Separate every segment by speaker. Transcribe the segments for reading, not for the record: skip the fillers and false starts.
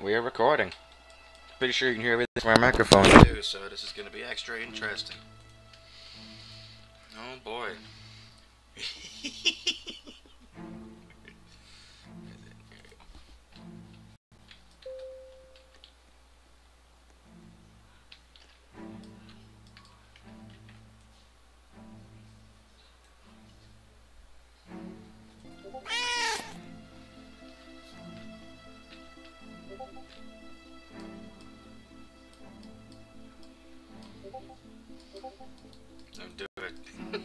Speaker 1: we are recording. Pretty sure you can hear everything from our microphone too, so this is going to be extra interesting. Oh boy. Don't do it.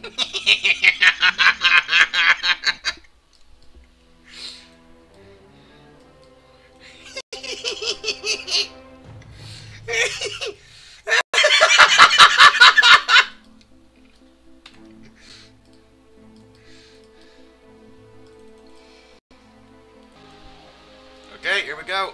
Speaker 1: Okay, here we go.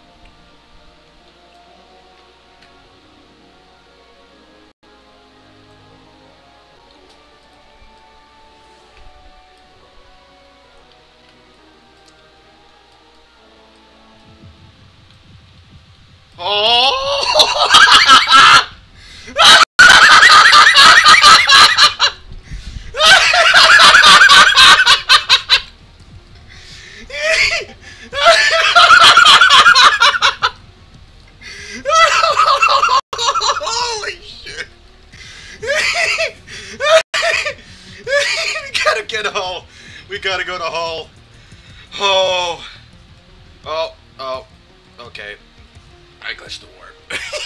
Speaker 1: Oh! Holy shit! We gotta get Hull. We gotta go to Hull. Oh. Oh. Oh. Okay. I glitched the warp.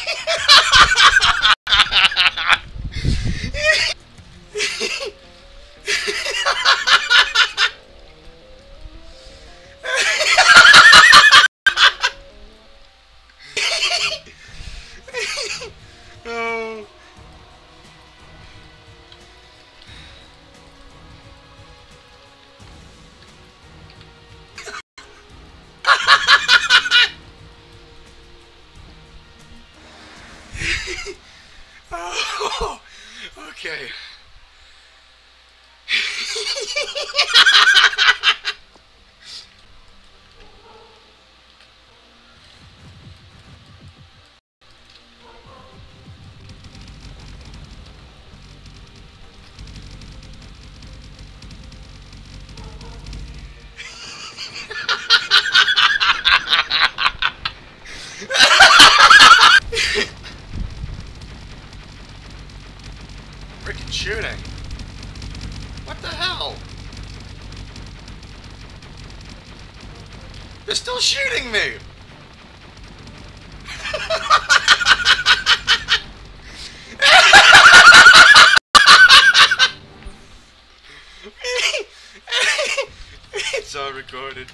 Speaker 1: Oh. Oh, okay. Freaking shooting. What the hell? They're still shooting me! It's all recorded.